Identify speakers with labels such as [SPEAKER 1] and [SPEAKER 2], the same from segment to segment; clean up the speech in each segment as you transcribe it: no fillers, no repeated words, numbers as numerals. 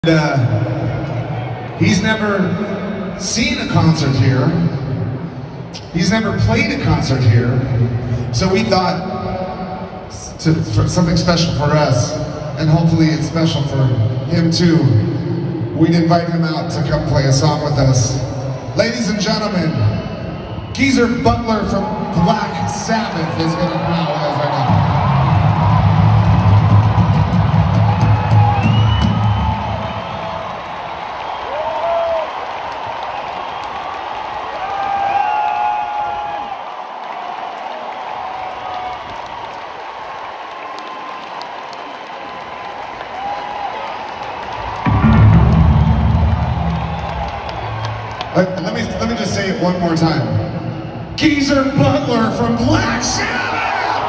[SPEAKER 1] He's never seen a concert here. He's never played a concert here. So we thought for something special for us, and hopefully it's special for him too, we'd invite him out to come play a song with us. Ladies and gentlemen, Butler from Black Sabbath is going to come out with us right now. Let me just say it one more time. Butler from Black Sabbath!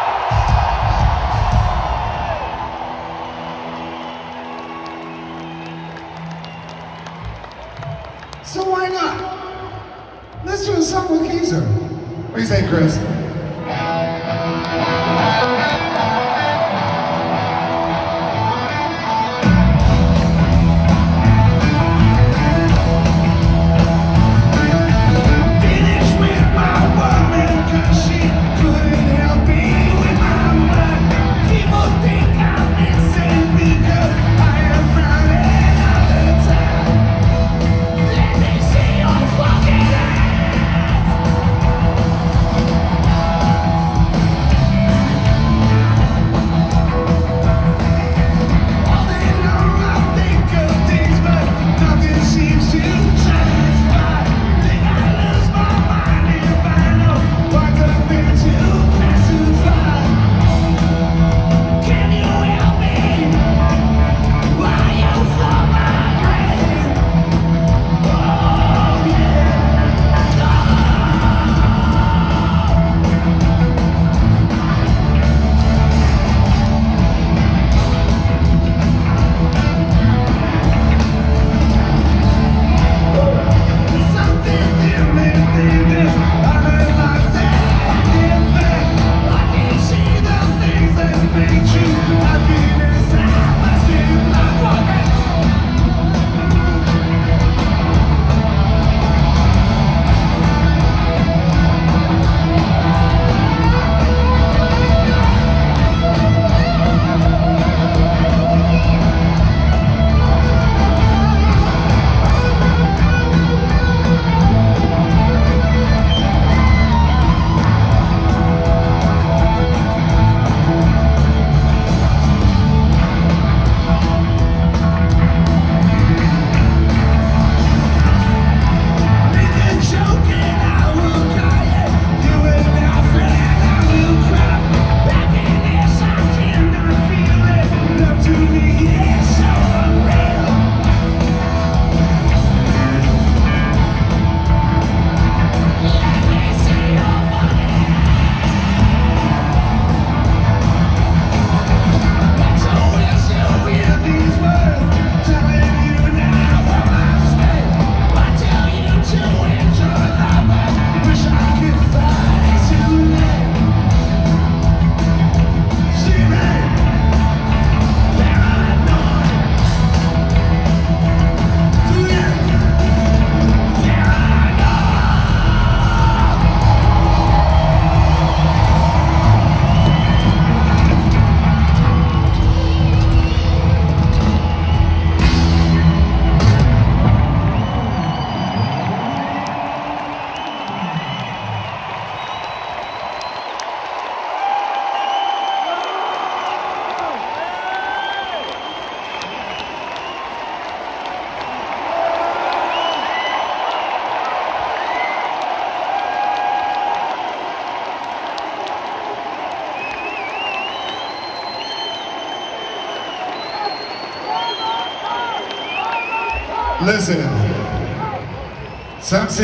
[SPEAKER 1] So why not? Let's do a song with Geezer. What do you say, Chris? Listen, some